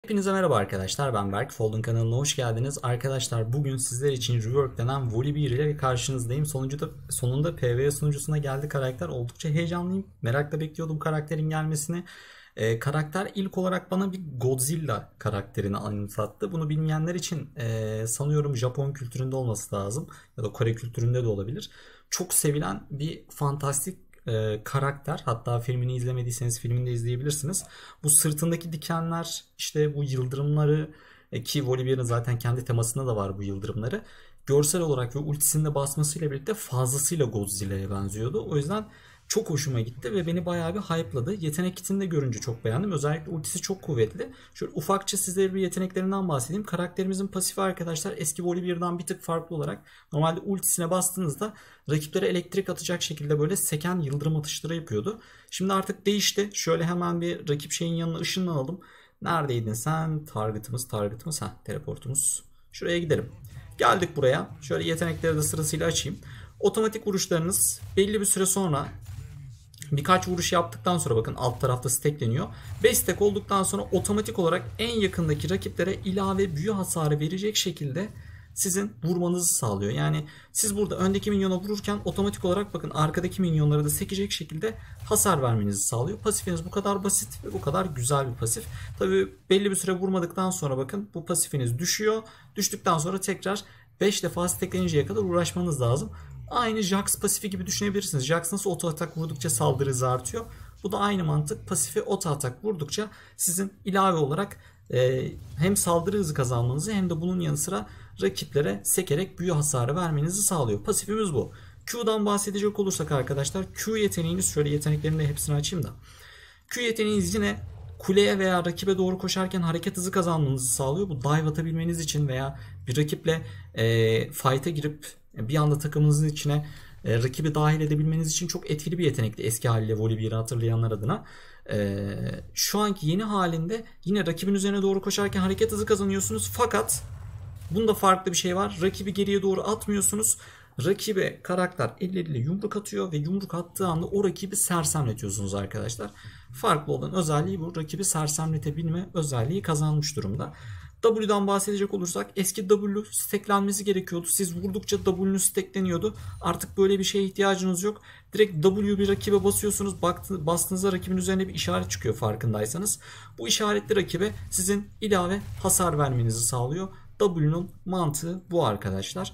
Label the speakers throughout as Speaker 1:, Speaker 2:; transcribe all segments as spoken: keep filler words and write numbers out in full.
Speaker 1: Hepinize merhaba arkadaşlar, ben Berk. Fold'un kanalına hoş geldiniz. Arkadaşlar bugün sizler için reworklenen Volibear ile karşınızdayım. Sonuncuda, sonunda PvE sunucusuna geldi karakter. Oldukça heyecanlıyım. Merakla bekliyordum karakterin gelmesini. Ee, karakter ilk olarak bana bir Godzilla karakterini anımsattı. Bunu bilmeyenler için e, sanıyorum Japon kültüründe olması lazım. Ya da Kore kültüründe de olabilir. Çok sevilen bir fantastik e, karakter. Hatta filmini izlemediyseniz filmini de izleyebilirsiniz. Bu sırtındaki dikenler, işte bu yıldırımları e, ki Volibear'ın zaten kendi temasında da var bu yıldırımları. Görsel olarak ve ultisinde basmasıyla birlikte fazlasıyla Godzilla'ya benziyordu. O yüzden çok hoşuma gitti ve beni bayağı bir hype'ladı. Yetenek kitini de görünce çok beğendim. Özellikle ultisi çok kuvvetli. Şöyle ufakça sizlere bir yeteneklerinden bahsedeyim. Karakterimizin pasifi arkadaşlar eski Volibear'dan bir tık farklı olarak normalde ultisine bastığınızda rakiplere elektrik atacak şekilde böyle seken yıldırım atışları yapıyordu. Şimdi artık değişti. Şöyle hemen bir rakip şeyin yanına ışınlanalım. Neredeydin sen? Target'ımız, target'ımız. Ha, teleportumuz. Şuraya gidelim. Geldik buraya. Şöyle yetenekleri de sırasıyla açayım. Otomatik vuruşlarınız belli bir süre sonra birkaç vuruş yaptıktan sonra bakın alt tarafta stackleniyor. beş stack olduktan sonra otomatik olarak en yakındaki rakiplere ilave büyü hasarı verecek şekilde sizin vurmanızı sağlıyor. Yani siz burada öndeki minyona vururken otomatik olarak bakın arkadaki minyonları da sekecek şekilde hasar vermenizi sağlıyor. Pasifiniz bu kadar basit ve bu kadar güzel bir pasif. Tabi belli bir süre vurmadıktan sonra bakın bu pasifiniz düşüyor. Düştükten sonra tekrar beş defa stackleninceye kadar uğraşmanız lazım. Aynı Jax pasifi gibi düşünebilirsiniz. Jax nasıl oto atak vurdukça saldırı hızı artıyor. Bu da aynı mantık. Pasifi oto atak vurdukça sizin ilave olarak e, hem saldırı hızı kazanmanızı hem de bunun yanı sıra rakiplere sekerek büyü hasarı vermenizi sağlıyor. Pasifimiz bu. Q'dan bahsedecek olursak arkadaşlar Q yeteneğiniz, şöyle yeteneklerini de hepsini açayım da. Q yeteneğiniz yine kuleye veya rakibe doğru koşarken hareket hızı kazanmanızı sağlıyor. Bu dive atabilmeniz için veya bir rakiple e, fight'a girip bir anda takımınızın içine e, rakibi dahil edebilmeniz için çok etkili bir yetenekti eski haliyle Volibear'ı hatırlayanlar adına. E, şu anki yeni halinde yine rakibin üzerine doğru koşarken hareket hızı kazanıyorsunuz. Fakat bunda farklı bir şey var. Rakibi geriye doğru atmıyorsunuz. Rakibe karakter elleriyle yumruk atıyor ve yumruk attığı anda o rakibi sersemletiyorsunuz arkadaşlar. Farklı olan özelliği bu. Rakibi sersemletebilme özelliği kazanmış durumda. W'dan bahsedecek olursak eski W stacklenmesi gerekiyordu. Siz vurdukça W'nuz stackleniyordu. Artık böyle bir şeye ihtiyacınız yok. Direkt W bir rakibe basıyorsunuz. Bastığınızda rakibin üzerine bir işaret çıkıyor farkındaysanız. Bu işaretli rakibe sizin ilave hasar vermenizi sağlıyor. W'nun mantığı bu arkadaşlar.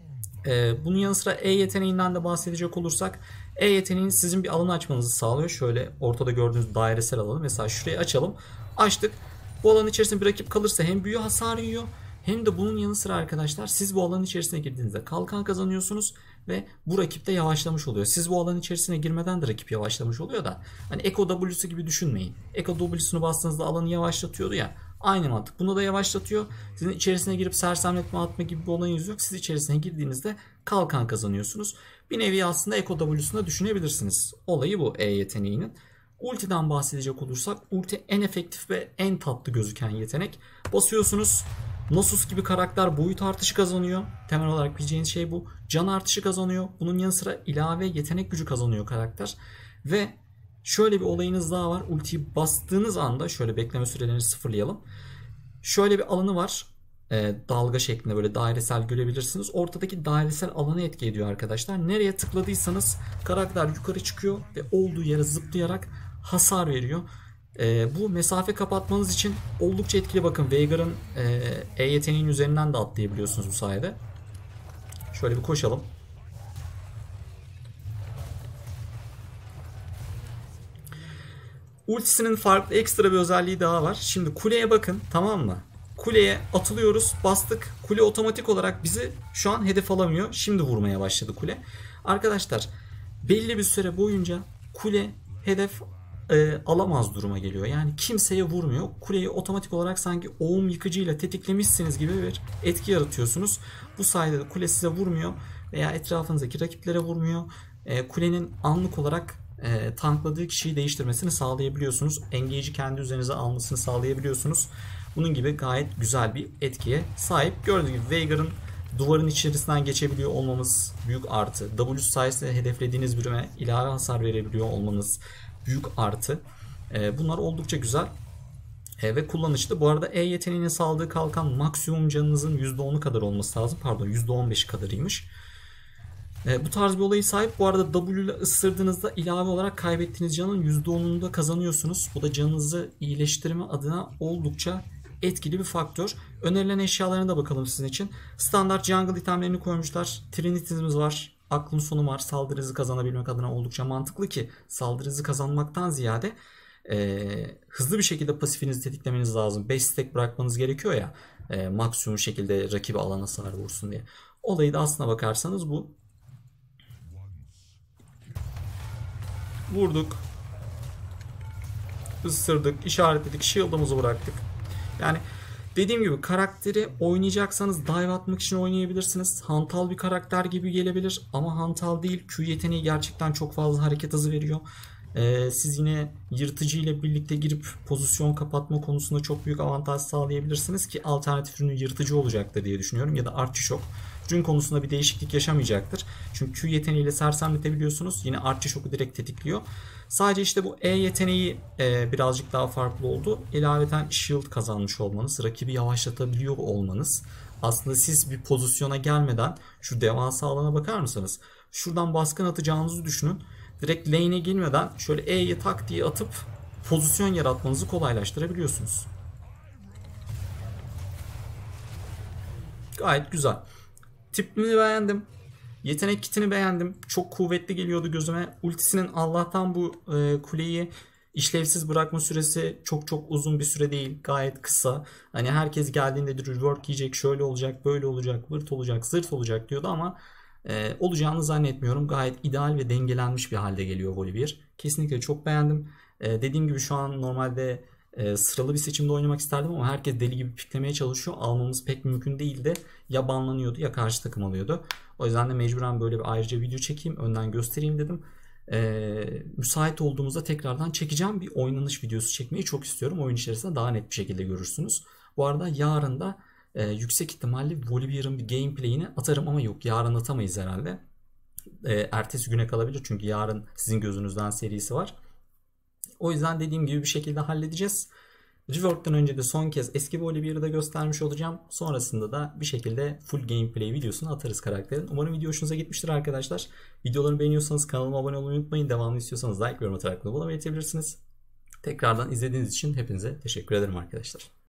Speaker 1: Ee, bunun yanı sıra E yeteneğinden de bahsedecek olursak E yeteneğiniz sizin bir alanı açmanızı sağlıyor. Şöyle ortada gördüğünüz dairesel alanı mesela şurayı açalım. Açtık. Bu alanın içerisinde bir rakip kalırsa hem büyü hasarı yiyor hem de bunun yanı sıra arkadaşlar siz bu alanın içerisine girdiğinizde kalkan kazanıyorsunuz ve bu rakip de yavaşlamış oluyor. Siz bu alanın içerisine girmeden de rakip yavaşlamış oluyor da hani Echo W'su gibi düşünmeyin. Echo W'sunu bastığınızda alanı yavaşlatıyordu ya. Aynı mantık. Bunu da yavaşlatıyor. Sizin içerisine girip sersemletme atma gibi bir olayınız yok. Siz içerisine girdiğinizde kalkan kazanıyorsunuz. Bir nevi aslında Echo W'sunu da düşünebilirsiniz. Olayı bu E yeteneğinin. Ultiden bahsedecek olursak ulti en efektif ve en tatlı gözüken yetenek. Basıyorsunuz. Nasus gibi karakter boyut artışı kazanıyor. Temel olarak bileceğiniz şey bu. Can artışı kazanıyor. Bunun yanı sıra ilave yetenek gücü kazanıyor karakter. Ve şöyle bir olayınız daha var. Ultiyi bastığınız anda şöyle bekleme sürelerini sıfırlayalım. Şöyle bir alanı var. E, dalga şeklinde böyle dairesel görebilirsiniz. Ortadaki dairesel alanı etki ediyor arkadaşlar. Nereye tıkladıysanız karakter yukarı çıkıyor ve olduğu yere zıplayarak hasar veriyor. E, bu mesafe kapatmanız için oldukça etkili. Bakın Veigar'ın e, E yeteneğinin üzerinden de atlayabiliyorsunuz bu sayede. Şöyle bir koşalım. Ultisinin farklı ekstra bir özelliği daha var. Şimdi kuleye bakın, tamam mı? Kuleye atılıyoruz, bastık. Kule otomatik olarak bizi şu an hedef alamıyor. Şimdi vurmaya başladı kule. Arkadaşlar belli bir süre boyunca kule hedef e, alamaz duruma geliyor. Yani kimseye vurmuyor. Kuleyi otomatik olarak sanki oğum yıkıcıyla tetiklemişsiniz gibi bir etki yaratıyorsunuz. Bu sayede de kule size vurmuyor veya etrafınızdaki rakiplere vurmuyor. E, kulenin anlık olarak e, tankladığı kişiyi değiştirmesini sağlayabiliyorsunuz. Engage'i kendi üzerinize almasını sağlayabiliyorsunuz. Bunun gibi gayet güzel bir etkiye sahip. Gördüğünüz gibi Veigar'ın duvarın içerisinden geçebiliyor olmamız büyük artı. W sayesinde hedeflediğiniz birime ilave hasar verebiliyor olmanız büyük artı. Bunlar oldukça güzel. E, ve kullanışlı. Bu arada E yeteneğine sağladığı kalkan maksimum canınızın yüzde onu kadar olması lazım. Pardon, yüzde on beşi kadarıymış. E, bu tarz bir olayı sahip. Bu arada W ile ısırdığınızda ilave olarak kaybettiğiniz canın yüzde onunu da kazanıyorsunuz. Bu da canınızı iyileştirme adına oldukça etkili bir faktör. Önerilen eşyalarına da bakalım sizin için. Standart jungle itemlerini koymuşlar. Trinity'miz var. Aklın sonu var. Saldırı hızı kazanabilmek adına oldukça mantıklı ki saldırı hızı kazanmaktan ziyade e, hızlı bir şekilde pasifinizi tetiklemeniz lazım. beş stack bırakmanız gerekiyor ya e, maksimum şekilde rakibi alana hasar vursun diye. Olayı da aslına bakarsanız bu. Vurduk. Isırdık. İşaretledik. Shield'ımızı bıraktık. Yani dediğim gibi karakteri oynayacaksanız dive atmak için oynayabilirsiniz. Hantal bir karakter gibi gelebilir ama hantal değil. Q yeteneği gerçekten çok fazla hareket hızı veriyor. Ee, siz yine yırtıcı ile birlikte girip pozisyon kapatma konusunda çok büyük avantaj sağlayabilirsiniz ki alternatif ürünü yırtıcı olacaktır diye düşünüyorum ya da artçı şok. Rün konusunda bir değişiklik yaşamayacaktır. Çünkü Q yeteneğiyle sersemletebiliyorsunuz. Yine artçı şoku direkt tetikliyor. Sadece işte bu E yeteneği e, birazcık daha farklı oldu. İlaveten shield kazanmış olmanız, rakibi yavaşlatabiliyor olmanız. Aslında siz bir pozisyona gelmeden şu devasa alana bakar mısınız? Şuradan baskın atacağınızı düşünün. Direkt lane'e girmeden şöyle E'ye tak diye atıp pozisyon yaratmanızı kolaylaştırabiliyorsunuz. Gayet güzel. Tipini beğendim. Yetenek kitini beğendim. Çok kuvvetli geliyordu gözüme. Ultisinin Allah'tan bu e, kuleyi işlevsiz bırakma süresi çok çok uzun bir süre değil. Gayet kısa. Hani herkes geldiğinde de rework yiyecek, şöyle olacak, böyle olacak, vırt olacak, zırt olacak diyordu ama e, olacağını zannetmiyorum. Gayet ideal ve dengelenmiş bir halde geliyor Volibear. Kesinlikle çok beğendim. E, dediğim gibi şu an normalde e, sıralı bir seçimde oynamak isterdim ama herkes deli gibi piklemeye çalışıyor. Almamız pek mümkün değildi. Ya banlanıyordu ya karşı takım alıyordu. O yüzden de mecburen böyle bir ayrıca video çekeyim, önden göstereyim dedim. Ee, müsait olduğumuzda tekrardan çekeceğim. Bir oynanış videosu çekmeyi çok istiyorum. Oyun içerisinde daha net bir şekilde görürsünüz. Bu arada yarın da e, yüksek ihtimalle Volibear'ın bir gameplay'ini atarım ama yok, yarın atamayız herhalde. E, ertesi güne kalabilir çünkü yarın sizin gözünüzden serisi var. O yüzden dediğim gibi bir şekilde halledeceğiz. Rework'tan önce de son kez eski Volibear'ı da göstermiş olacağım. Sonrasında da bir şekilde full gameplay videosunu atarız karakterin. Umarım video hoşunuza gitmiştir arkadaşlar. Videolarımı beğeniyorsanız kanalıma abone olmayı unutmayın. Devamlı istiyorsanız like ve yorum atarak da bana belirtebilirsiniz. Tekrardan izlediğiniz için hepinize teşekkür ederim arkadaşlar.